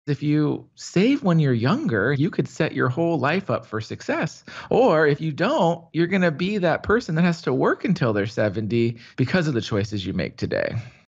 If you save when you're younger, you could set your whole life up for success. Or if you don't, you're going to be that person that has to work until they're 70 because of the choices you make today.